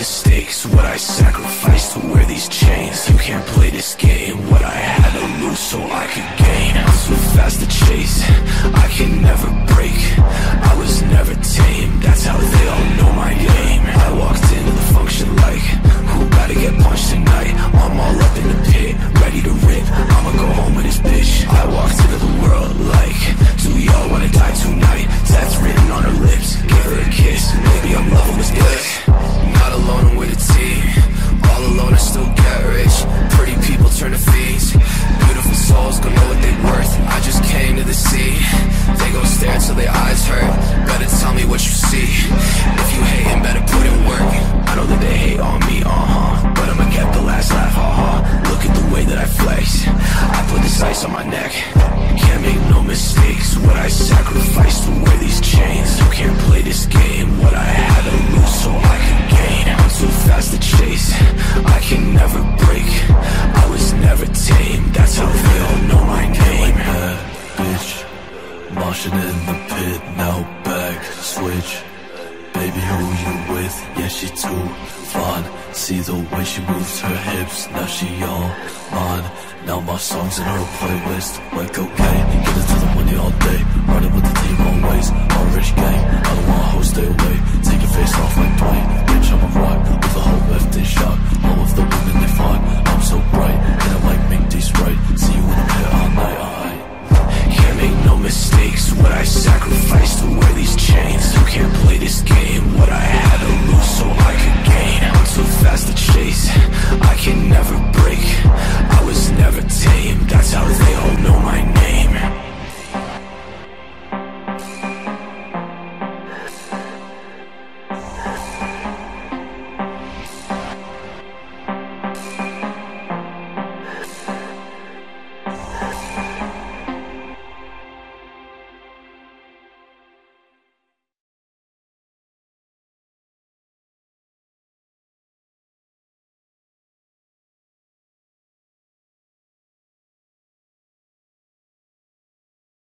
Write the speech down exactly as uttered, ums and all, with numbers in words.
mistakes, what I sacrificed to wear these chains. You can't play this game, what I had to lose so I could gain. I'm too fast to chase, I can never break, I was never tame, that's how they all know my name. I walked into the function like, who gotta get punched tonight? I'm all up in the pit, ready to rip, I'ma go home with this bitch. I walked into the world like, do y'all wanna die tonight? That's written on her lips, give her a kiss, maybe I'm loving this bliss. Not alone, I'm with a team, all alone I still get rich. Pretty people turn to fiends, beautiful souls gon' know what they worth. I just came to the sea, they gon' stare till their eyes hurt. Better tell me what you see, if you hating better put in work. I know that they hate on me, uh-huh, but I'ma get the last laugh, uh-huh. Look at the way that I flex, I put this ice on my neck. Can't make no mistakes, what I sacrificed to wear these chains. You can't play this game, what I had to lose so I could gain. I'm too fast to chase, I can never break, I was never tame, that's how they all know my name. Like that bitch, moshing in the pit, now back, switch. Baby, who you with? Yeah, she too fine. See the way she moves her hips, now she on mine. Now my song's in her playlist, like okay, get it to the money all day, running with the team always, all rich gang, I don't want hoes, stay away, take your face off like Dwayne, bitch I'm a rock, with the whole left in shock, all of the women they fought, I'm so bright, and I like make these right, see you